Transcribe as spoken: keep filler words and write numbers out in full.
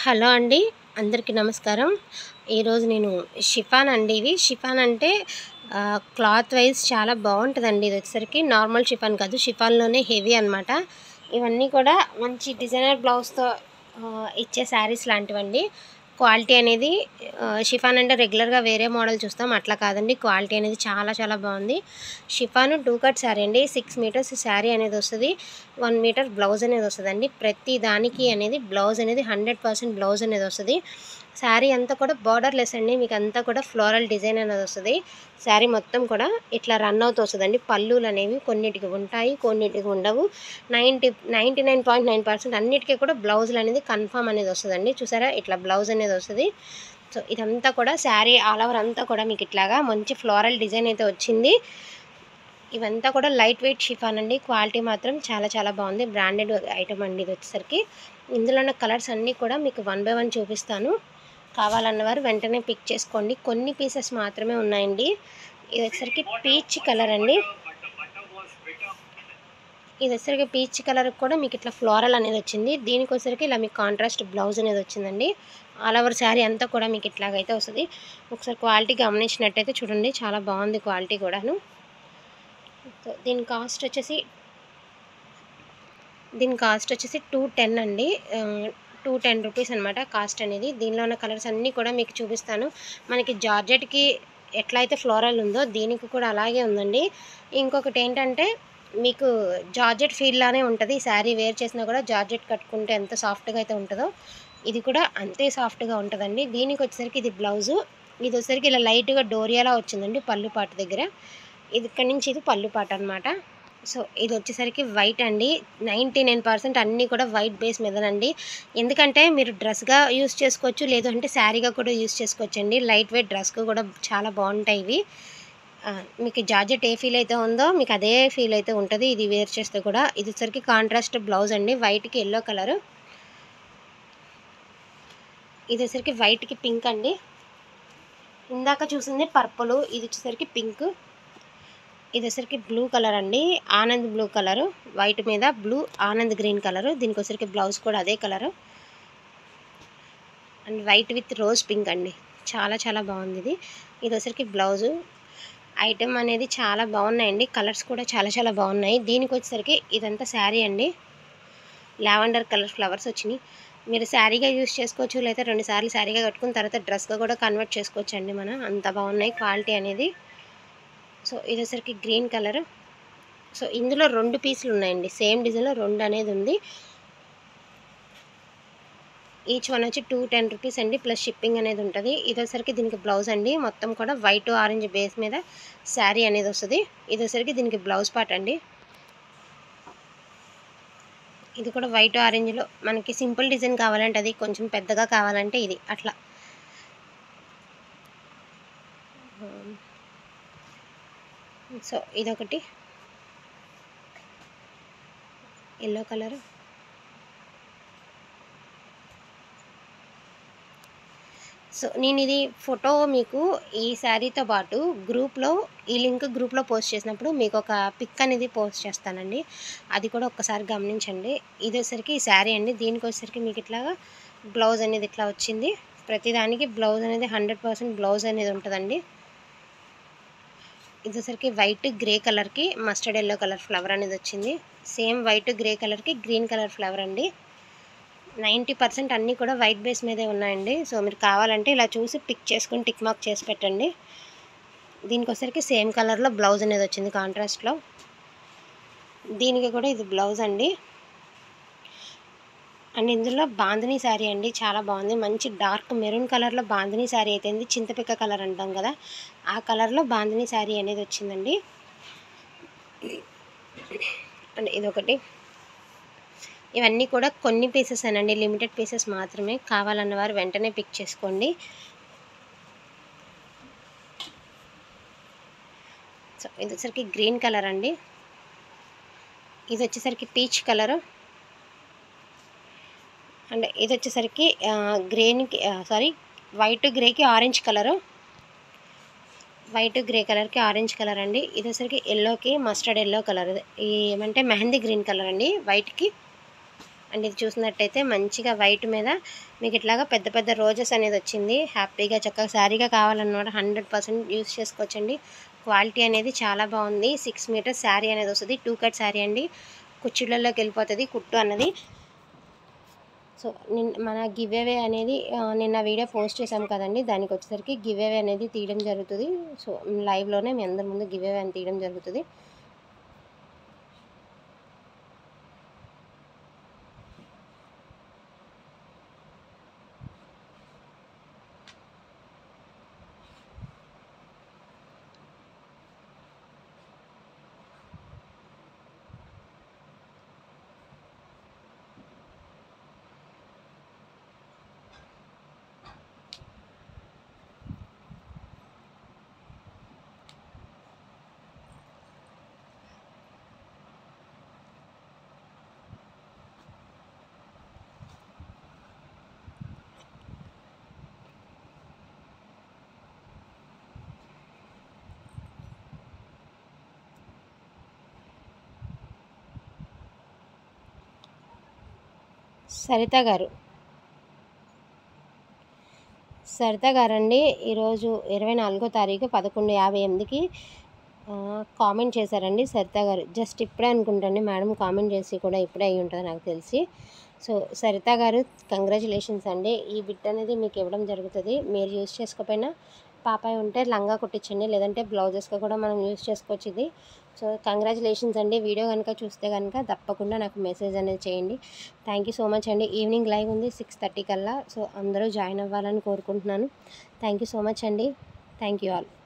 Hello అండి, అందరికీ నమస్కారం. ఈరోజు నేను షిఫాన్ అండి. ఇవి షిఫాన్ అంటే క్లాత్ వైజ్ చాలా బాగుంటుందండి. ఇది వచ్చేసరికి నార్మల్ షిఫాన్ కాదు, షిఫాన్లోనే హెవీ అనమాట. ఇవన్నీ కూడా మంచి డిజైనర్ బ్లౌజ్తో ఇచ్చే శారీస్ లాంటివండి. క్వాలిటీ అనేది షిఫాన్ అంటే రెగ్యులర్గా వేరే మోడల్ చూస్తాం, అట్లా కాదండి. క్వాలిటీ అనేది చాలా చాలా బాగుంది. షిఫాన్ టూ కట్ శారీ అండి. సిక్స్ మీటర్స్ శారీ అనేది వస్తుంది, వన్ మీటర్ బ్లౌజ్ అనేది వస్తుందండి. ప్రతి దానికి అనేది బ్లౌజ్ అనేది హండ్రెడ్ పర్సెంట్ బ్లౌజ్ అనేది వస్తుంది. శారీ అంతా కూడా బార్డర్లెస్ అండి, మీకు అంతా కూడా ఫ్లోరల్ డిజైన్ అనేది వస్తుంది. శారీ మొత్తం కూడా ఇట్లా రన్ అవుతూ వస్తుందండి. పళ్ళులు అనేవి కొన్నిటికి ఉంటాయి, కొన్నిటికి ఉండవు. Ninety ninety nine point nine percent అన్నిటికీ కూడా బ్లౌజులు అనేది కన్ఫామ్ అనేది వస్తుందండి. చూసారా, ఇట్లా బ్లౌజ్ అనేది వస్తుంది. సో ఇదంతా కూడా శారీ ఆల్ ఓవర్ అంతా కూడా మీకు ఇట్లాగా మంచి ఫ్లోరల్ డిజైన్ అయితే వచ్చింది. ఇవంతా కూడా లైట్ వెయిట్ షిఫాన్ అండి. క్వాలిటీ మాత్రం చాలా చాలా బాగుంది. బ్రాండెడ్ ఐటమ్ అండి ఇది వచ్చేసరికి. ఇందులో ఉన్న కలర్స్ అన్నీ కూడా మీకు వన్ బై వన్ చూపిస్తాను. కావాలన్నవారు వెంటనే పిక్ చేసుకోండి. కొన్ని పీసెస్ మాత్రమే ఉన్నాయండి. ఇది వచ్చేసరికి పీచ్ కలర్ అండి. ఇది వచ్చేసరికి పీచ్ కలర్ కూడా మీకు ఇట్లా ఫ్లోరల్ అనేది వచ్చింది. దీనికి వచ్చేసరికి ఇలా మీకు కాంట్రాస్ట్ బ్లౌజ్ అనేది వచ్చిందండి. ఆల్ ఓవర్ శారీ అంతా కూడా మీకు ఇట్లాగైతే వస్తుంది. ఒకసారి క్వాలిటీ గమనించినట్టయితే చూడండి, చాలా బాగుంది క్వాలిటీ కూడాను. సో దీని కాస్ట్ వచ్చేసి దీని కాస్ట్ వచ్చేసి టూ టెన్ అండి. టూ టెన్ రూపీస్ అనమాట కాస్ట్ అనేది. దీనిలో ఉన్న కలర్స్ అన్నీ కూడా మీకు చూపిస్తాను. మనకి జార్జెట్కి ఎట్లా అయితే ఫ్లోరల్ ఉందో దీనికి కూడా అలాగే ఉందండి. ఇంకొకటి ఏంటంటే మీకు జార్జెట్ ఫీల్ లానే ఉంటుంది. శారీ వేర్ చేసినా కూడా జార్జెట్ కట్టుకుంటే ఎంత సాఫ్ట్గా అయితే ఉంటుందో ఇది కూడా అంతే సాఫ్ట్గా ఉంటుందండి. దీనికి వచ్చేసరికి ఇది బ్లౌజు. ఇది వచ్చేసరికి ఇలా లైట్గా డోరియాలా వచ్చిందండి పళ్ళు పాటు దగ్గర. ఇది ఇక్కడి నుంచి ఇది పళ్ళు పాట అనమాట. సో ఇది వచ్చేసరికి వైట్ అండి. నైంటీ నైన్ పర్సెంట్ అన్నీ కూడా వైట్ బేస్ మీదనండి. ఎందుకంటే మీరు డ్రెస్గా యూస్ చేసుకోవచ్చు, లేదు అంటే శారీగా కూడా యూస్ చేసుకోవచ్చు అండి. లైట్ వెయిట్ డ్రెస్గా కూడా చాలా బాగుంటాయి ఇవి. మీకు జార్జెట్ ఏ ఫీల్ అయితే ఉందో మీకు అదే ఫీల్ అయితే ఉంటుంది ఇది వేర్ చేస్తే కూడా. ఇది వచ్చేసరికి కాంట్రాస్ట్ బ్లౌజ్ అండి, వైట్కి ఎల్లో కలరు. ఇది వచ్చేసరికి వైట్కి పింక్ అండి. ఇందాక చూసింది పర్పుల్, ఇది వచ్చేసరికి పింక్. ఇది వచ్చేసరికి బ్లూ కలర్ అండి, ఆనంద్ బ్లూ కలరు. వైట్ మీద బ్లూ ఆనంద్ గ్రీన్ కలరు. దీనికి వచ్చేసరికి బ్లౌజ్ కూడా అదే colour and white with rose pink అండి. చాలా చాలా బాగుంది ఇది. ఇది వచ్చేసరికి బ్లౌజు. ఐటమ్ అనేది చాలా బాగున్నాయండి. కలర్స్ కూడా చాలా చాలా బాగున్నాయి. దీనికి వచ్చేసరికి ఇదంతా శారీ అండి. లావెండర్ కలర్ ఫ్లవర్స్ వచ్చినాయి. మీరు శారీగా యూస్ చేసుకోవచ్చు, లేదా రెండు సార్లు శారీగా కట్టుకున్న తర్వాత డ్రెస్గా కూడా కన్వర్ట్ చేసుకోవచ్చు అండి. మనం అంత బాగున్నాయి క్వాలిటీ అనేది. సో ఇది వచ్చేసరికి గ్రీన్ కలర్. సో ఇందులో రెండు పీసులు ఉన్నాయండి, సేమ్ డిజైన్లో రెండు అనేది ఉంది. ఈచ్ వన్ వచ్చి టూ టెన్ రూపీస్ అండి, ప్లస్ షిప్పింగ్ అనేది ఉంటుంది. ఇది వచ్చేసరికి దీనికి బ్లౌజ్ అండి. మొత్తం కూడా వైట్ ఆరెంజ్ బేస్ మీద శారీ అనేది వస్తుంది. ఇది వచ్చేసరికి దీనికి బ్లౌజ్ పార్ట్ అండి. ఇది కూడా వైట్ ఆరెంజ్లో మనకి సింపుల్ డిజైన్ కావాలంటే అది, కొంచెం పెద్దగా కావాలంటే ఇది, అట్లా. సో ఇదొకటి ఎల్లో కలర్. సో నేను ఇది ఫోటో మీకు ఈ శారీతో పాటు గ్రూప్లో, ఈ లింక్ గ్రూప్లో పోస్ట్ చేసినప్పుడు మీకు ఒక పిక్ అనేది పోస్ట్ చేస్తానండి, అది కూడా ఒక్కసారి గమనించండి. ఇది వచ్చేసరికి ఈ శారీ అండి. దీనికి వచ్చేసరికి మీకు ఇట్లాగా బ్లౌజ్ అనేది ఇట్లా వచ్చింది. ప్రతిదానికి బ్లౌజ్ అనేది హండ్రెడ్ పర్సెంట్ బ్లౌజ్ అనేది ఉంటుందండి. ఇది వచ్చేసరికి వైట్ గ్రే కలర్కి మస్టర్డ్ ఎల్లో కలర్ ఫ్లవర్ అనేది వచ్చింది. సేమ్ వైట్ గ్రే కలర్కి గ్రీన్ కలర్ ఫ్లవర్ అండి. నైంటీ పర్సెంట్ అన్నీ కూడా వైట్ బేస్ మీదే ఉన్నాయండి. సో మీరు కావాలంటే ఇలా చూసి పిక్ చేసుకుని టిక్ మార్క్ చేసి పెట్టండి. దీనికి వచ్చేసరికి సేమ్ కలర్లో బ్లౌజ్ అనేది వచ్చింది కాంట్రాస్ట్లో. దీనికి కూడా ఇది బ్లౌజ్ అండి. అండ్ ఇందులో బాందినీ శారీ అండి, చాలా బాగుంది. మంచి డార్క్ మెరూన్ కలర్లో బాందినీ శారీ అయితే ఉంది. చింతపిక్క కలర్ అంటాం కదా, ఆ కలర్లో బాందినీ శారీ అనేది వచ్చిందండి. అండ్ ఇదొకటి. ఇవన్నీ కూడా కొన్ని పీసెస్ అనండి, లిమిటెడ్ పీసెస్ మాత్రమే. కావాలన్నవారు వెంటనే పిక్ చేసుకోండి. సో ఇది వచ్చేసరికి గ్రీన్ కలర్ అండి. ఇది వచ్చేసరికి పీచ్ కలరు. అండ్ ఇది వచ్చేసరికి గ్రీన్కి సారీ వైట్ గ్రేకి ఆరెంజ్ కలరు. వైట్ గ్రే కలర్కి ఆరెంజ్ కలర్ అండి. ఇది వచ్చేసరికి ఎల్లోకి మస్టర్డ్ ఎల్లో కలర్, ఈ ఏమంటే మెహందీ గ్రీన్ కలర్ అండి వైట్కి. అండ్ ఇది చూసినట్టయితే మంచిగా వైట్ మీద మీకు ఇట్లాగా పెద్ద పెద్ద రోజెస్ అనేది వచ్చింది. హ్యాపీగా చక్కగా శారీగా కావాలన్నమాట హండ్రెడ్ పర్సెంట్ యూస్ చేసుకోవచ్చండి. క్వాలిటీ అనేది చాలా బాగుంది. సిక్స్ మీటర్స్ శారీ అనేది వస్తుంది. టూ కట్ శారీ అండి. కుచ్చిళ్ళలోకి వెళ్ళిపోతుంది కుట్టు అన్నది. సో నిన్న మన గివ్ అవే అనేది నిన్న వీడియో పోస్ట్ చేసాం కదండి, దానికి వచ్చేసరికి గివ్ అవే అనేది తీయడం జరుగుతుంది. సో లైవ్లోనే మీ అందరి ముందు గివ్ అవే అని తీయడం జరుగుతుంది. సరిత గారు సరిత గారండి ఈరోజు ఇరవై నాలుగో తారీఖు పదకొండు యాభై ఎనిమిదికి కామెంట్ చేశారండి సరిత గారు. జస్ట్ ఇప్పుడే అనుకుంటండి మేడం కామెంట్ చేసి కూడా ఇప్పుడే అయ్యి ఉంటుంది నాకు తెలిసి. సో సరిత గారు కంగ్రాచులేషన్స్ అండి. ఈ బిట్ అనేది మీకు ఇవ్వడం జరుగుతుంది. మీరు యూజ్ చేసుకోకపోయినా పాపాయి ఉంటే లంగా కుట్టించండి, లేదంటే బ్లౌజెస్గా కూడా మనం యూజ్ చేసుకోవచ్చు ఇది. సో కంగ్రాచులేషన్స్ అండి. వీడియో కనుక చూస్తే కనుక తప్పకుండా నాకు మెసేజ్ అనేది చేయండి. థ్యాంక్ యూ సో మచ్ అండి. ఈవినింగ్ లైవ్ ఉంది సిక్స్ థర్టీ కల్లా. సో అందరూ జాయిన్ అవ్వాలని కోరుకుంటున్నాను. థ్యాంక్ యూ సో మచ్ అండి. Thank you all.